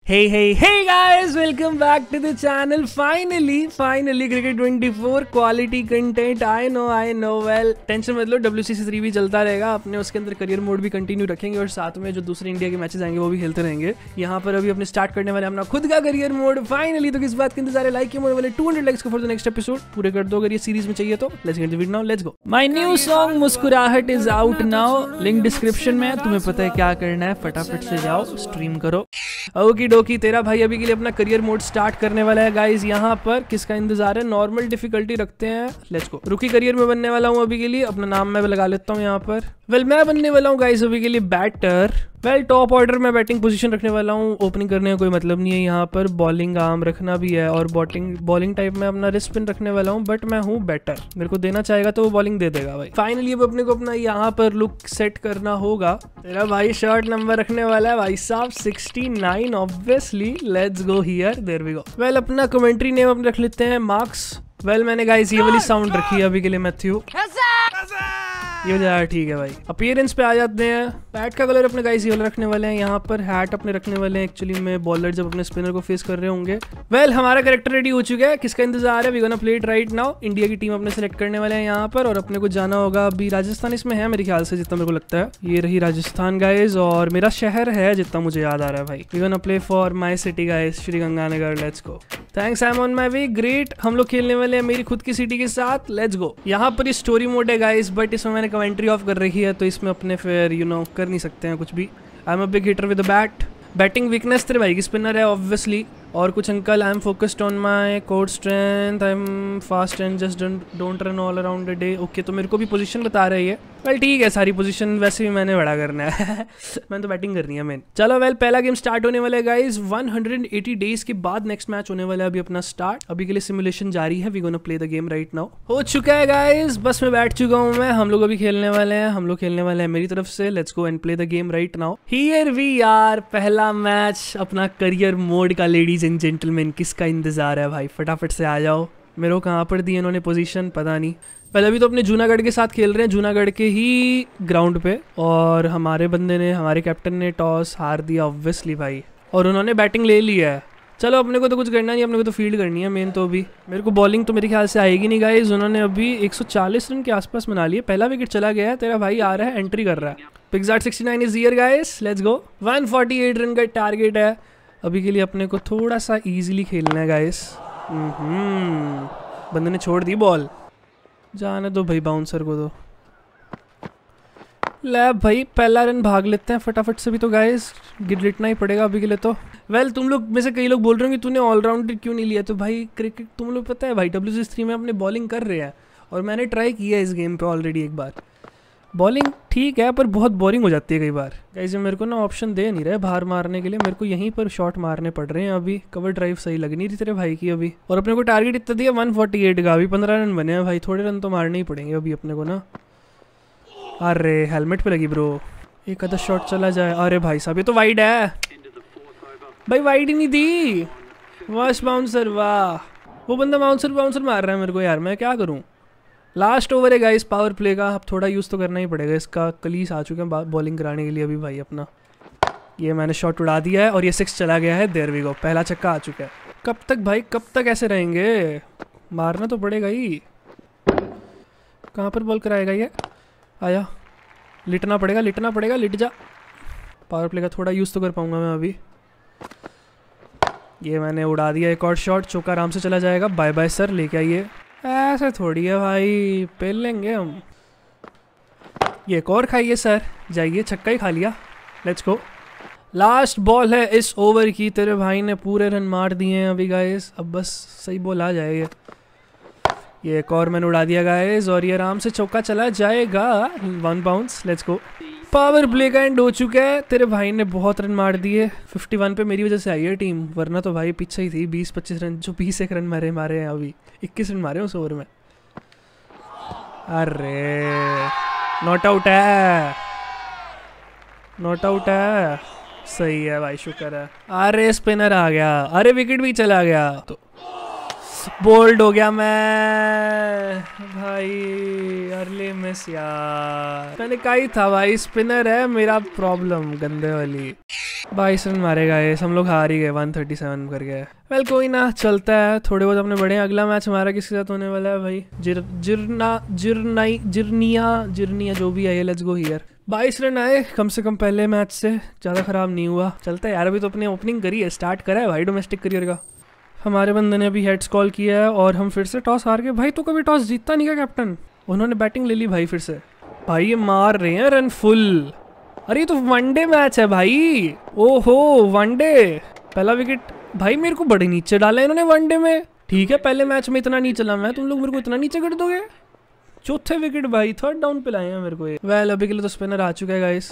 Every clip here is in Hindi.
Hey guys, welcome back to the channel. Finally Cricket 24 quality content. I know well, tension मत लो, WCC3 भी चलता रहेगा अपने, उसके अंदर करियर मोड भी कंटिन्यू रखेंगे और साथ में जो दूसरे इंडिया के मैचेस आएंगे वो भी खेलते रहेंगे। यहाँ पर अभी अपने स्टार्ट करने वाले अपना खुद का करियर मोड फाइनली। तो किस बात के इंतजार है? लाइक के मोड वाले 200 लाइक्स को फॉर द नेक्स्ट एपिसोड पूरे कर दो अगर ये सीरीज में चाहिए तो। Let's get the video now, let's go. My new song Muskurahat is out now, link description में। तुम्हें पता है क्या करना है, फटाफट से जाओ स्ट्रीम करो। ओकी डोकी, तेरा भाई अभी के लिए अपना करियर मोड स्टार्ट करने वाला है गाइस। यहाँ पर किसका इंतजार है? नॉर्मल डिफिकल्टी रखते हैं, लेट्स गो। रुकी करियर में बनने वाला हूँ अभी के लिए, अपना नाम मैं लगा लेता हूँ यहाँ पर। मैं बनने वाला हूँ गाइस अभी के लिए बैटर। टॉप ऑर्डर में बैटिंग पोजीशन रखने वाला हूँ। ओपनिंग करने का कोई मतलब नहीं है यहाँ पर, बॉलिंग आर्म रखना भी है और बॉलिंग टाइप में अपना रिस्ट स्पिन रखने वाला हूँ। बट मैं हूँ बैटर, मेरे को देना चाहेगा तो वो बॉलिंग दे देगा भाई। फाइनली अब अपने को अपना यहाँ पर लुक सेट करना होगा। तेरा भाई शर्ट नंबर रखने वाला है भाई साहब 69 obviously. Let's go here, there we go. अपना कमेंट्री नेम अपने रख लेते हैं मार्क्स। मैंने गाइस ये वाली साउंड रखी है अभी के लिए, मैथ्यू। ये हो जाएगा, ठीक है भाई। अपीयरेंस पे आ जाते हैं। बैट का कलर अपने गाइस ये वाला रखने वाले हैं। यहाँ पर हैट अपने रखने वाले हैं एक्चुअली में, बॉलर जब अपने स्पिनर को फेस कर रहे होंगे। हमारा कैरेक्टर रेडी हो चुका है। किसका इंतजार है? We gonna play it right now. India की टीम अपने सेलेक्ट करने वाले हैं यहाँ पर और अपने को जाना होगा अभी राजस्थान। इसमें है मेरे ख्याल से, जितना मेरे को लगता है ये रही राजस्थान गाइज, और मेरा शहर है जितना मुझे याद आ रहा है भाई। We gonna play for my city guys, Sriganganagar. Let's go. Thanks, I am on my way. Great. हम लोग खेलने वाले हैं मेरी खुद की सिटी के साथ। Let's go. यहाँ पर स्टोरी मोड है गाइस, बट इसमें मैंने कमेंट्री ऑफ कर रखी है तो इसमें अपने फिर कर नहीं सकते हैं कुछ भी। I am a big hitter with the bat. Batting weakness तेरे भाई की स्पिनर है ऑब्वियसली। और कुछ uncle, I am focused on my core strength, I am fast and just don't run all around the day. Okay, तो मेरे को भी पोजीशन बता रही है। ठीक है, सारी पोजीशन वैसे भी मैंने बड़ा करना है मैंने तो बैटिंग करनी है मेन। चलो पहला गेम स्टार्ट होने वाला है गाइस। 180 डेज के बाद नेक्स्ट मैच होने वाला है अभी अपना स्टार्ट। अभी के लिए सिमुलेशन जारी है। We gonna play the game right now. हो चुका है गाइस, बस मैं बैठ चुका हूँ मैं। हम लोग अभी खेलने वाले हैं, मेरी तरफ से। Let's go and play the game right now. Here we are, पहला मैच अपना करियर मोड का। लेडीज एंड जेंटलमैन, किसका इंतजार है भाई? फटाफट से आ जाओ। मेरे को कहाँ पर दी इन्होंने पोजीशन पता नहीं। पहले अभी तो अपने जूनागढ़ के साथ खेल रहे हैं, जूनागढ़ के ही ग्राउंड पे। और हमारे कैप्टन ने टॉस हार दिया ऑब्वियसली भाई, और उन्होंने बैटिंग ले ली है। चलो अपने को तो कुछ करना नहीं, अपने को तो फील्ड करनी है मेन। तो अभी मेरे को बॉलिंग तो मेरे ख्याल से आएगी नहीं गाइस। उन्होंने अभी 140 रन के आसपास बना लिए। पहला विकेट चला गया है, तेरा भाई आ रहा है, एंट्री कर रहा है। PicsArt 69 is here guys, let's go. 148 run का टारगेट है अभी के लिए। अपने को थोड़ा सा ईजिली खेलना है गाइस। बंदे ने छोड़ दी बॉल, जाने दो भाई बाउंसर को। तो ले भाई, पहला रन भाग लेते हैं फटाफट से भी तो गाइस, गिरना ही पड़ेगा अभी के लिए तो। तुम लोग में से कई लोग बोल रहे हो कि तूने ऑलराउंडर क्यों नहीं लिया? तो भाई क्रिकेट तुम लोग पता है भाई, WCC3 में अपने बॉलिंग कर रहे हैं और मैंने ट्राई किया इस गेम पे ऑलरेडी एक बार। बॉलिंग ठीक है पर बहुत बोरिंग हो जाती है कई बार गाइस। मेरे को ना ऑप्शन दे नहीं रहे बाहर मारने के लिए, मेरे को यहीं पर शॉट मारने पड़ रहे हैं अभी। कवर ड्राइव सही लग नहीं रही तेरे भाई की अभी। और अपने को टारगेट इतना दिया 148 का, अभी 15 रन बने हैं भाई। थोड़े रन तो मारने ही पड़ेंगे अभी अपने को ना। अरे हेलमेट पे लगी ब्रो, एक आधा शॉट चला जाए। अरे भाई साहब ये तो वाइड है भाई, वाइड ही नहीं दी। वाश बाउंसर, वाह। वो बंदा बाउंसर मार रहा है मेरे को यार, मैं क्या करूँ? लास्ट ओवर है गाइस पावर प्ले का, अब थोड़ा यूज़ तो करना ही पड़ेगा इसका। कलीस आ चुके हैं बॉलिंग कराने के लिए अभी भाई अपना। ये मैंने शॉट उड़ा दिया है और ये 6 चला गया है। देयर वी गो, पहला छक्का आ चुका है। कब तक भाई, कब तक ऐसे रहेंगे? मारना तो पड़ेगा ही। कहाँ पर बॉल कराएगा ये? आया, लिटना पड़ेगा, लिट जा। पावर प्ले का थोड़ा यूज़ तो कर पाऊंगा मैं अभी। ये मैंने उड़ा दिया एक और शॉट, चौका आराम से चला जाएगा। बाय बाय सर, लेके आइए। ऐसे थोड़ी है भाई, पेल लेंगे हम। ये एक और खाइए सर, जाइए। छक्का ही खा लिया। Let's go. लास्ट बॉल है इस ओवर की। तेरे भाई ने पूरे रन मार दिए हैं अभी गाइस, अब बस सही बॉल आ जाएगा। ये एक और मैंने उड़ा दिया गाइस और ये आराम से चौका चला जाएगा। 1 bounce, let's go. Power play का एंड हो चुका है। तेरे भाई ने बहुत रन मार दिए। 51 पे मेरी वजह से आई है टीम, वरना तो भाई पीछे ही थी। 20-25 रन, जो 21 रन मारे हैं अभी। 21 रन मारे उस ओवर में। अरे नॉट आउट है, सही है भाई, शुक्र है। अरे स्पिनर आ गया, अरे विकेट भी चला गया। तो बोल्ड हो गया मैं भाई, अर्ली मिस यार, मैंने कहा ही था भाई स्पिनर है मेरा प्रॉब्लम गंदे वाली। 22 रन मारेगा ये, हम लोग हार ही गए 137 कर गए। वेल कोई ना, चलता है, थोड़े बहुत अपने बढ़े। अगला मैच हमारा किसके साथ होने वाला है भाई? जिरनिया जो भी है, लेट्स गो हियर। 22 रन आए कम से कम पहले मैच से, ज़्यादा ख़राब नहीं हुआ। चलता है यार, अभी तो अपनी ओपनिंग करी है, स्टार्ट करा है भाई डोमेस्टिक करियर का। हमारे बंदे ने अभी हेड्स कॉल किया है और हम फिर से टॉस हार गए। भाई तो कभी टॉस जीतता नहीं क्या कैप्टन? उन्होंने बैटिंग ले ली भाई फिर से। भाई ये मार रहे हैं रन फुल। अरे ये तो वनडे मैच है भाई, ओहो वनडे। पहला विकेट भाई मेरे को बड़े नीचे डाला है इन्होंने वनडे में। ठीक है पहले मैच में इतना नीचे चला मैं, तुम लोग मेरे को इतना नीचे कर दोगे? चौथे विकेट भाई, थर्ड डाउन पे लाए हैं मेरे को ये। वेल अभी के लिए तो स्पिनर आ चुका है गाइस।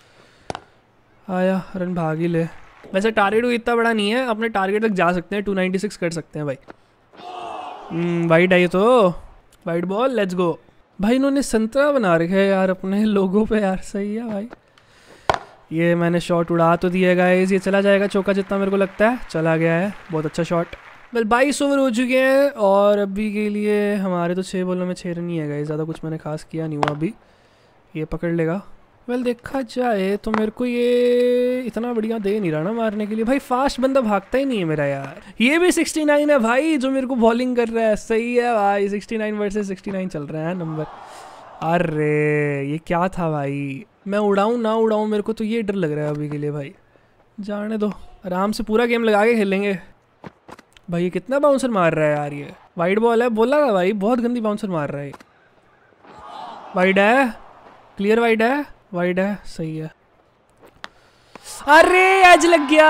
आया, रन भाग ही ले। वैसे टारगेट को इतना बड़ा नहीं है, अपने टारगेट तक जा सकते हैं, 296 कर सकते हैं भाई। वाइड आई तो वाइड बॉल, लेट्स गो। भाई इन्होंने संतरा बना रखा है यार अपने लोगों पे यार, सही है भाई। ये मैंने शॉट उड़ा तो दिया गाइस, ये चला जाएगा चौका जितना मेरे को लगता है। चला गया है, बहुत अच्छा शॉट। वेल 22 ओवर हो चुके हैं और अभी के लिए हमारे तो 6 बॉलों में 6 रन ही है गाइस, ज़्यादा कुछ मैंने खास किया नहीं हुआ अभी। ये पकड़ लेगा। वेल देखा जाए तो मेरे को ये इतना बढ़िया दे नहीं रहा ना मारने के लिए। भाई फास्ट बंदा भागता ही नहीं है मेरा यार। ये भी 69 है भाई जो मेरे को बॉलिंग कर रहा है, सही है भाई। 69 वर्सेस 69 चल रहा है नंबर। अरे ये क्या था भाई, मैं उड़ाऊँ ना उड़ाऊँ, मेरे को तो ये डर लग रहा है अभी के लिए भाई। जाने दो, आराम से पूरा गेम लगा के खेलेंगे। भाई ये कितना बाउंसर मार रहा है यार, ये वाइड बॉल है, बोला था भाई बहुत गंदी बाउंसर मार रहा है। वाइड है, क्लियर वाइड है, वाइड है, सही है। अरे एज लग गया,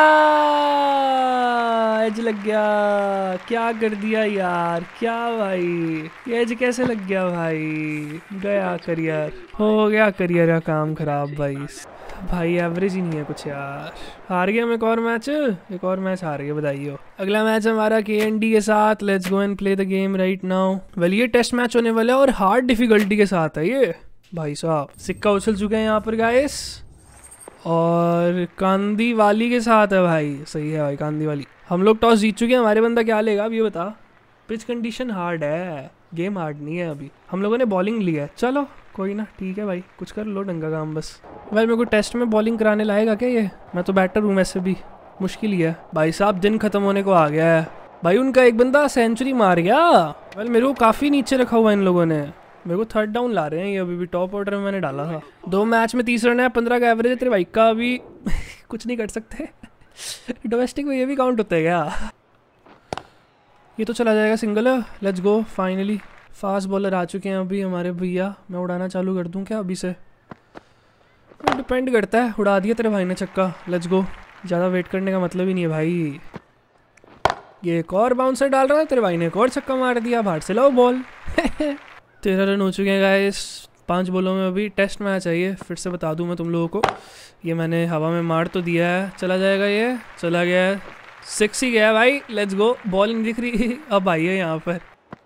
एज लग गया, क्या कर दिया यार, क्या भाई ये एज कैसे लग गया भाई? गया करियर, हो गया करियर का काम खराब भाई। भाई एवरेज ही नहीं है कुछ यार। हार गए हम एक और मैच, एक और मैच हार गए, बधाई हो। अगला मैच हमारा KND के साथ, let's go and play the game right now. Well ये टेस्ट मैच होने वाला है और हार्ड डिफिकल्टी के साथ है ये भाई साहब। सिक्का उछल चुके हैं यहाँ पर गाइस और कांदी वाली के साथ है भाई, सही है भाई कांदी वाली। हम लोग टॉस जीत चुके हैं, हमारे बंदा क्या लेगा अब ये बता। पिच कंडीशन हार्ड है, गेम हार्ड नहीं है अभी। हम लोगों ने बॉलिंग ली है, चलो कोई ना, ठीक है भाई, कुछ कर लो ढंग का काम बस। भाई मेरे को टेस्ट में बॉलिंग कराने लाएगा क्या ये? मैं तो बैटर हूँ, वैसे भी मुश्किल ही है भाई साहब। दिन खत्म होने को आ गया है भाई, उनका एक बंदा सेंचुरी मार गया। वेल मेरे को काफ़ी नीचे रखा हुआ इन लोगों ने, मेरे को थर्ड डाउन ला रहे हैं ये। अभी भी टॉप ऑर्डर में मैंने डाला था। 2 मैच में 30 रन है, 15 का एवरेज है तेरे भाई का। अभी कुछ नहीं कर सकते। डोमेस्टिक में ये भी काउंट होता है क्या? ये तो चला जाएगा single, let's go finally. Fast bowler आ चुके हैं अभी हमारे भैया। मैं उड़ाना चालू कर दूं क्या अभी से? डिपेंड करता है, उड़ा दिया तेरे भाई ने छक्का, लेट्स गो। ज़्यादा वेट करने का मतलब ही नहीं है भाई। ये एक और बाउंसर डाल रहा है, तेरे भाई ने एक और छक्का मार दिया, बाहर से लो बॉल। 13 रन हो चुके हैं गाइस 5 बॉलों में। अभी टेस्ट मैच चाहिए, फिर से बता दूं मैं तुम लोगों को। ये मैंने हवा में मार तो दिया है, चला जाएगा, ये चला गया है, 6 ही गया है भाई, लेट्स गो। बॉल नहीं दिख रही अब आई है यहाँ पर।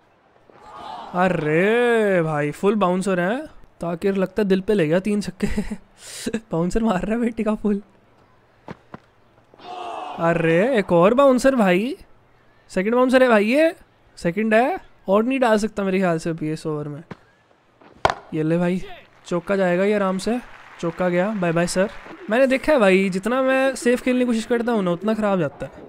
अरे भाई फुल बाउंसर है, ताकि लगता है दिल पे ले गया 3 छक्के। बाउंसर मार रहा है बेटी का फुल। अरे एक और बाउंसर भाई, सेकंड बाउंसर है भाई, ये सेकंड है और नहीं डाल सकता मेरे ख्याल से अभी इस ओवर में। ये ले भाई, चौका जाएगा ये आराम से, चौका गया, बाय बाय सर। मैंने देखा है भाई जितना मैं सेफ खेलने की कोशिश करता हूँ ना उतना ख़राब जाता है।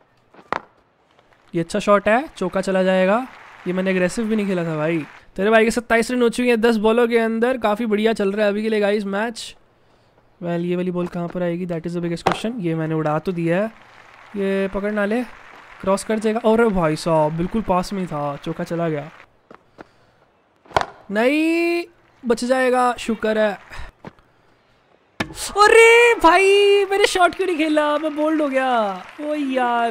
ये अच्छा शॉट है, चौका चला जाएगा। ये मैंने एग्रेसिव भी नहीं खेला था भाई। तेरे भाई के 27 रन हो चुके हैं 10 बॉलों के अंदर, काफ़ी बढ़िया चल रहा है अभी के लिए गाइस मैच। वेल ये वाली बॉल कहाँ पर आएगी, that is the biggest question. ये मैंने उड़ा तो दिया है, ये पकड़ ना ले, क्रॉस कर जाएगा। और भाई साहब बिल्कुल पास में ही था, चौका चला गया। नहीं बच जाएगा, शुक्र है। अरे भाई मैंने शॉट क्यों नहीं खेला, मैं बोल्ड हो गया। ओ यार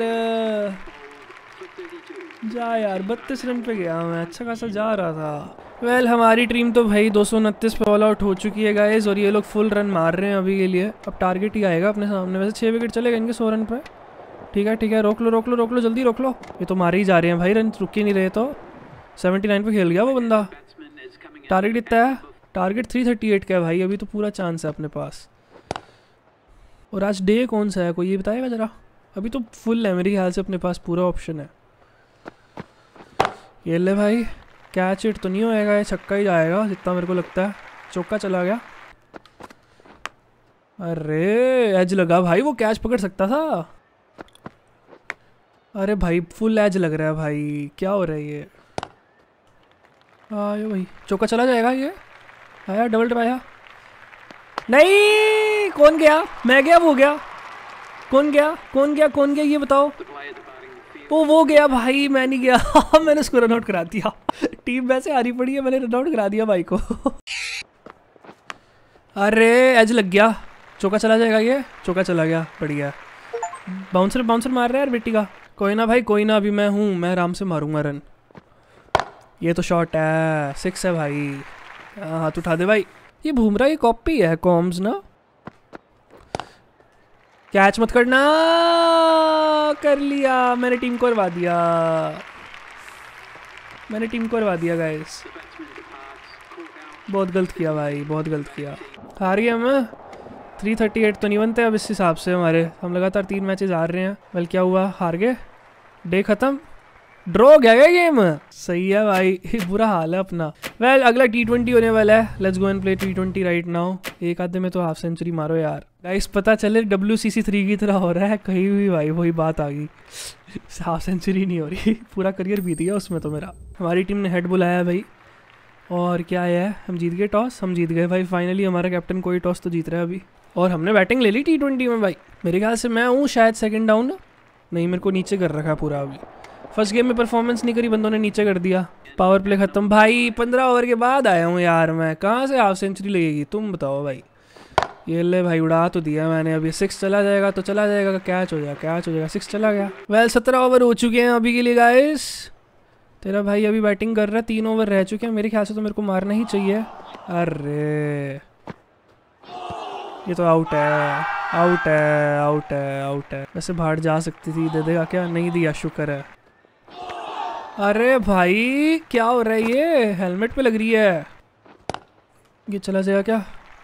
जा यार, 32 रन पे गया मैं, अच्छा खासा जा रहा था। वेल हमारी टीम तो भाई 229 पे ऑल आउट हो चुकी है गाइस और ये लोग फुल रन मार रहे हैं अभी के लिए। अब टारगेट ही आएगा अपने सामने। वैसे 6 विकेट चले गए इनके 100 रन पे। ठीक है ठीक है, रोक लो रोक लो रोक लो, जल्दी रोक लो। ये तो मारे ही जा रहे हैं भाई, रन रुक ही नहीं रहे। तो 79 पे खेल गया वो बंदा। टारगेट इतना है, टारगेट 338 का है भाई, अभी तो पूरा चांस है अपने पास। और आज डे कौन सा है कोई ये बताएगा ज़रा? अभी तो फुल है मेरे ख्याल से अपने पास, पूरा ऑप्शन है। ये ले भाई, कैच इट तो नहीं होएगा, ये छक्का ही जाएगा जितना मेरे को लगता है। चौका चला गया। अरे एज लगा भाई, वो कैच पकड़ सकता था। अरे भाई फुल एज लग रहा है भाई, क्या हो रहा है ये। आयो भाई, चौका चला जाएगा ये। आया डबल ट्राई आया नहीं। कौन गया? मैं गया, वो गया? कौन गया? कौन गया? कौन गया ये बताओ। वो गया भाई, मैं नहीं गया। मैंने उसको रन आउट करा दिया। टीम वैसे हारी पड़ी है, मैंने रन आउट करा दिया भाई को। अरे एज लग गया। चौका चला जाएगा ये। चौका चला गया, बढ़िया। बाउंसर बाउंसर मार रहा है यार बेटी का। कोई ना भाई, कोई ना, अभी मैं हूँ, मैं आराम से मारूंगा रन। ये तो शॉट है, 6 है भाई। हाथ उठा दे भाई। ये बुमराह की कॉपी है कॉम्स ना। कैच मत करना। कर लिया, मैंने टीम को हरवा दिया। मैंने टीम को हरवा दिया गाइस। बहुत गलत किया भाई, बहुत गलत किया। हार गए हम। 338 तो नहीं बनते अब इस हिसाब से हमारे। हम लगातार 3 मैचेस हार रहे हैं। वेल क्या हुआ, हार गए, डे खत्म, ड्रॉ हो गया गेम। सही है भाई। बुरा हाल है अपना। वेल अगला T20 होने वाला है। Let's go and play T20 right now. एक आधे में तो हाफ सेंचुरी मारो यार गाइस। पता चले WCC3 की तरह हो रहा है कहीं भी भाई, वही बात आ गई। हाफ सेंचुरी नहीं हो रही। पूरा करियर बीत गया उसमें तो मेरा। हमारी टीम ने हेड बुलाया भाई, और क्या है, हम जीत गए टॉस। हम जीत गए भाई फाइनली। हमारा कैप्टन कोई टॉस तो जीत रहा है अभी। और हमने बैटिंग ले ली T20 में भाई। मेरे ख्याल से मैं हूँ शायद सेकंड डाउन। नहीं, मेरे को नीचे कर रखा है पूरा अभी। फर्स्ट गेम में परफॉर्मेंस नहीं करी, बंदों ने नीचे कर दिया। पावर प्ले खत्म भाई। 15 ओवर के बाद आया हूँ यार मैं। कहाँ से हाफ सेंचुरी लगेगी तुम बताओ भाई। ये ले भाई, उड़ा तो दिया मैंने। अभी 6 चला जाएगा तो चला जाएगा, कैच हो जाएगा, कैच हो जाएगा। 6 चला गया। वेल 17 ओवर हो चुके हैं अभी के लिए गाइस। तेरा भाई अभी बैटिंग कर रहा है। 3 ओवर रह चुके हैं मेरे ख्याल से, तो मेरे को मारना ही चाहिए। अरे ये तो आउट है, आउट है, आउट है, आउट है। वैसे बाहर जा सकती थी, दे देगा क्या? नहीं दिया, शुक्र है। अरे भाई क्या हो रहा है ये, हेलमेट पे लग रही है। ये चला जाएगा क्या?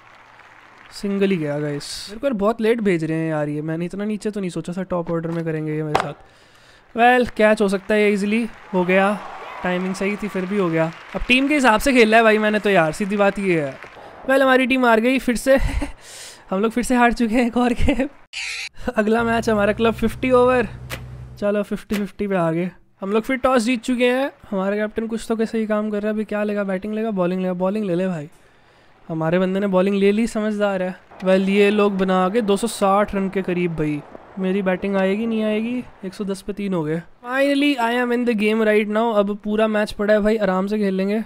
सिंगल ही गया गाइस। मेरे को बहुत लेट भेज रहे हैं यार ये। मैंने इतना नीचे तो नहीं सोचा था टॉप ऑर्डर में करेंगे ये मेरे साथ। वेल कैच हो सकता है ये, इजीली हो गया। टाइमिंग सही थी फिर भी हो गया। अब टीम के हिसाब से खेला है भाई मैंने तो यार, सीधी बात ये है। वेल हमारी टीम हार गई फिर से। हम लोग फिर से हार चुके हैं एक और गेम। अगला मैच हमारा क्लब 50 ओवर। चलो 50-50 पे आ गए हम लोग। फिर टॉस जीत चुके हैं। हमारा कैप्टन कुछ तो कैसे ही काम कर रहा है। अभी क्या लेगा, बैटिंग लेगा, बॉलिंग लेगा? बॉलिंग ले ले भाई। हमारे बंदे ने बॉलिंग ले ली, समझदार है। वेल ये लोग बना के 260 रन के करीब भाई। मेरी बैटिंग आएगी नहीं आएगी? 110 पे 3 हो गए। Finally I am in the game right now. अब पूरा मैच पड़ा है भाई, आराम से खेल लेंगे,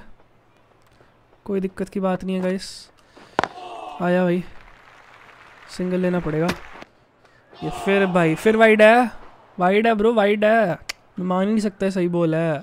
कोई दिक्कत की बात नहीं है गाइस। आया भाई, सिंगल लेना पड़ेगा। ये फिर भाई, फिर वाइड है, वाइड है ब्रो, वाइड है। मैं मान ही नहीं सकता, सही बोल है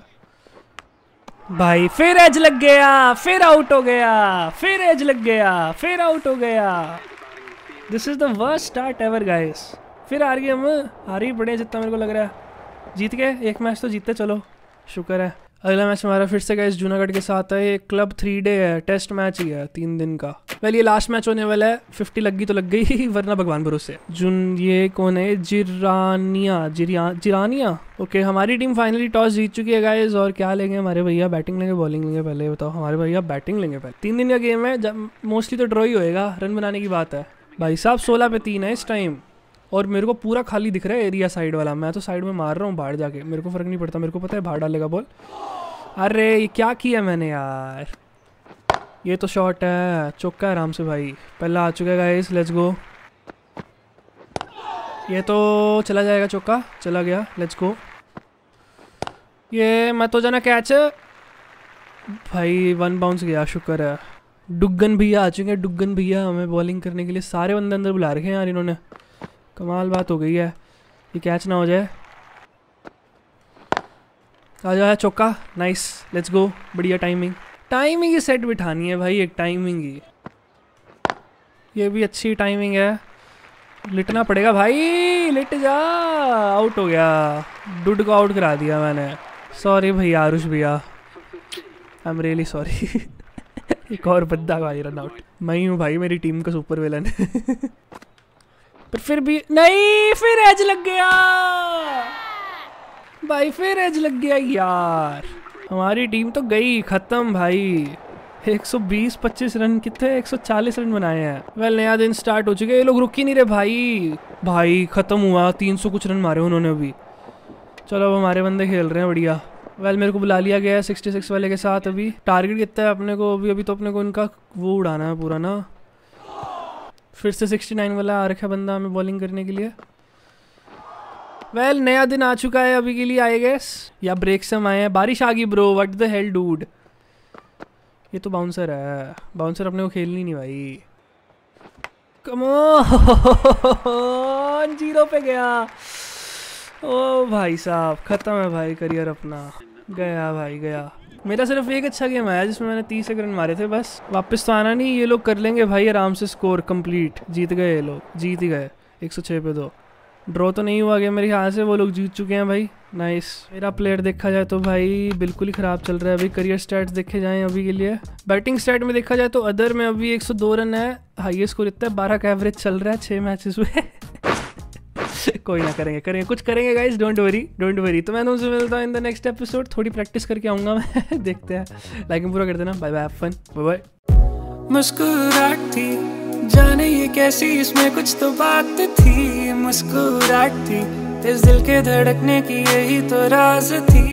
भाई। फिर एज लग गया, फिर आउट हो गया, फिर एज लग गया, फिर आउट हो गया। This is the worst start ever guys. फिर हार गए हम, हार ही पड़े जितना मेरे को लग रहा है। जीत गए एक मैच तो, जीतते चलो, शुक्र है। अगला मैच हमारा फिर से गाइस जूनागढ़ के साथ है। ये क्लब 3 डे है, टेस्ट मैच ही है 3 दिन का। वेल ये लास्ट मैच होने वाला है। 50 लग गई तो लग गई, वरना भगवान भरोसे। ये कौन है? जिरानिया। ओके हमारी टीम फाइनली टॉस जीत चुकी है गाइस। और क्या लेंगे हमारे भैया, बैटिंग लेंगे बॉलिंग लेंगे? पहले बताओ। हमारे भैया बैटिंग लेंगे पहले। 3 दिन का गेम है, मोस्टली तो ड्रॉ ही होएगा, रन बनाने की बात है भाई साहब। 16 पे 3 है इस टाइम। और मेरे को पूरा खाली दिख रहा है एरिया साइड वाला। मैं तो साइड में मार रहा हूँ बाहर जाके, मेरे को फर्क नहीं पड़ता। मेरे को पता है बाहर डालेगा बॉल। अरे ये क्या किया मैंने यार। ये तो शॉट है, चौका आराम से भाई। पहला आ चुका है गाइस, लेट्स गो। ये तो चला जाएगा, चौका चला गया, लेट्स गो। ये मत हो जाना कैच भाई। 1 बाउंस गया, शुक्र है। डुग्गन भैया आ चुके हैं, डुग्गन भैया हमें बॉलिंग करने के लिए सारे बंदे अंदर बुला रखे हैं यार इन्होंने। कमाल बात हो गई है। ये कैच ना हो जाए। आ जाए चौका, नाइस, लेट्स गो। बढ़िया टाइमिंग, टाइमिंग ही सेट बिठानी है भाई, एक टाइमिंग ही। ये भी अच्छी टाइमिंग है। लिटना पड़ेगा भाई, लिट जा। आउट हो गया, डुड को आउट करा दिया मैंने। सॉरी भैया आरुष भैया, आई एम रियली सॉरी। एक और बंदा भाई रन आउट। मैं ही हूँ भाई मेरी टीम का सुपर विलन। पर फिर भी नहीं, फिर एज लग गया भाई, फिर एज लग गया यार। हमारी टीम तो गई, खत्म भाई। 120-25 रन, कितने 140 रन बनाए हैं। वेल नया दिन स्टार्ट हो चुके, ये लोग रुक ही नहीं रहे भाई। भाई खत्म हुआ, 300 कुछ रन मारे उन्होंने अभी। चलो अब हमारे बंदे खेल रहे हैं बढ़िया। वेल मेरे को बुला लिया गया है 66 वाले के साथ। अभी टारगेट कितना है अपने को अभी तो अपने को इनका वो उड़ाना है पूरा ना। फिर से 69 वाला आ रखा बंदा हमें बॉलिंग करने के लिए। वेल नया दिन आ चुका है अभी के लिए आई गेस, या ब्रेक से हम आए हैं। बारिश आ गई bro, what the hell dude. ये तो बाउंसर है, बाउंसर अपने को खेलनी नहीं भाई। कम ऑन, 0 पे गया। ओ भाई साहब खत्म है भाई करियर अपना, गया भाई गया। मेरा सिर्फ एक अच्छा गेम आया जिसमें मैंने 30 रन मारे थे बस। वापस तो आना नहीं, ये लोग कर लेंगे भाई आराम से स्कोर कंप्लीट। जीत गए ये लोग, जीत ही गए। 106 पे 2। ड्रॉ तो नहीं हुआ गया मेरे ख्याल से, वो लोग जीत चुके हैं भाई। नाइस। मेरा प्लेयर देखा जाए तो भाई बिल्कुल ही ख़राब चल रहा है अभी। करियर स्टैट्स देखे जाएँ अभी के लिए, बैटिंग स्टैट में देखा जाए तो अदर में अभी 102 रन है, हाईएस्ट स्कोर इतना है। 12 का एवरेज चल रहा है 6 मैचेस में। कोई ना, करेंगे कुछ करेंगे गाइस, डोंट वरी। तो मैं तुमसे मिलता हूँ इन द नेक्स्ट एपिसोड। थोड़ी प्रैक्टिस करके आऊँगा मैं। देखते हैं, लाइक पूरा कर देना। Bye bye, have fun, bye bye. मुस्कुराहट थी जाने ये कैसी, इसमें कुछ तो बात थी। मुस्कुराहट थी इस दिल के धड़कने की, यही तो राज थी।